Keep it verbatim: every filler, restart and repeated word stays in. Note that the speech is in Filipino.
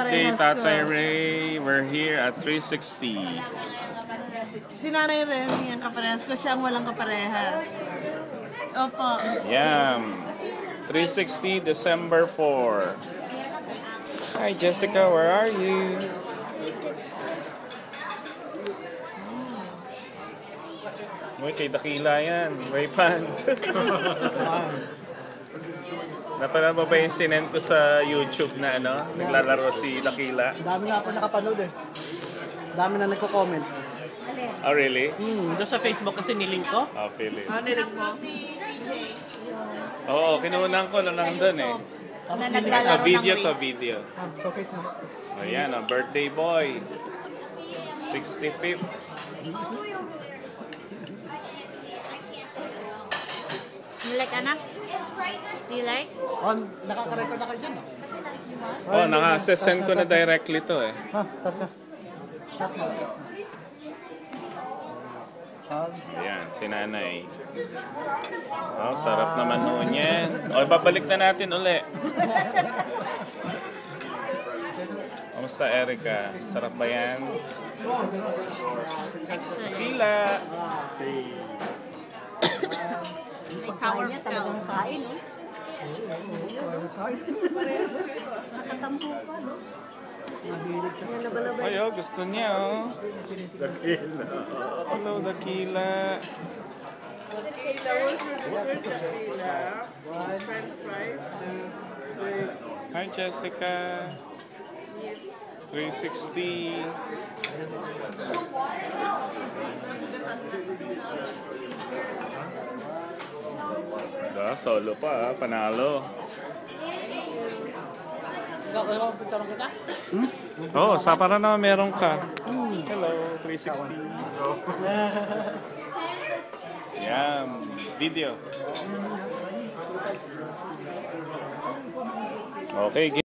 birthday, kaparehas Tatay ko. Ray. We're here at three sixty. Si Nanay Remy ang kaparehas ko, siya ang walang kaparehas. Opo. Yum. three sixty, December fourth. Hi, Jessica. Where are you? Uy, kay Dakila yan. Way pan. Napanood mo ba yung sinend ko sa YouTube na ano? Naglalaro si Dakila? Dami na ako nakapanood eh. Dami na nagko-comment. Oh, really? Hmm, doon sa Facebook kasi nilink ko. Oh, Philip. Ano nilig mo? Oo, kinuunan ko lang nandun eh. Tapos Na nilink Ito, naglalaro video ng to, Wii. video. Ah, showcase mo. Ayan, oh, birthday boy. sixty-fifth. You like anak? Do you like? Oh, nakaka-record na kayo dyan. ah. Oh, naka-send ko na directly to eh. Ha, tas ka. Tas mo. Ayan, si nanay. Oh, sarap naman noon yan. O, babalik na natin uli. Kamusta, Erica? Sarap ba yan? Excellent. Pila! May power fell. Kain, no? Nakatampo pa, no? Yan, laban-laban. Ay, oh, gusto niya, oh. Dakila. Hello, Dakila. Hi, Jessica. three sixty. Da, solo pa, ah. Panalo. Ikaw, ikaw, picture kita? Oh, sa para na meron ka. Hello, three sixty. Yan, video. Okay.